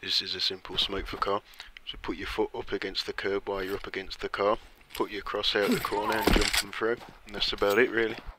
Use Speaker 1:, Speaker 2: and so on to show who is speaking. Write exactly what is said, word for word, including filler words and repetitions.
Speaker 1: this is a simple smoke for car. So put your foot up against the curb while you're up against the car, put your cross out the corner and jump them through, and that's about it really.